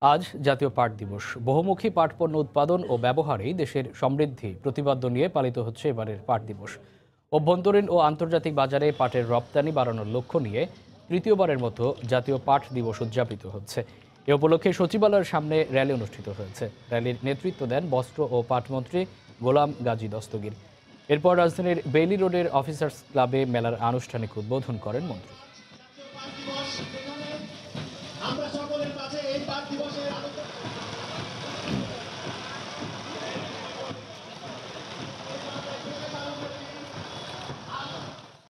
আজ জাতীয় পাট দিবস। বহুমুখী পাট পণ্য উৎপাদন ও ব্যবহারেই দেশের সমৃদ্ধি প্রতিপাদ্য নিয়ে পালিত হচ্ছে এবারের পাট দিবস। অভ্যন্তরীণ ও আন্তর্জাতিক বাজারে পাটের রপ্তানি বাড়ানোর লক্ষ্য নিয়ে তৃতীয়বারের মতো জাতীয় পাট দিবস উদযাপিত হচ্ছে। এ উপলক্ষে সচিবালয়ের সামনে র্যালি অনুষ্ঠিত হয়েছে। র্যালির নেতৃত্ব দেন বস্ত্র ও পাটমন্ত্রী গোলাম গাজী দস্তগীর। এরপর রাজধানীর বেইলি রোডের অফিসার্স ক্লাবে মেলার আনুষ্ঠানিক উদ্বোধন করেন মন্ত্রী। আমরা সকলের কাছে এই পাট দিবসের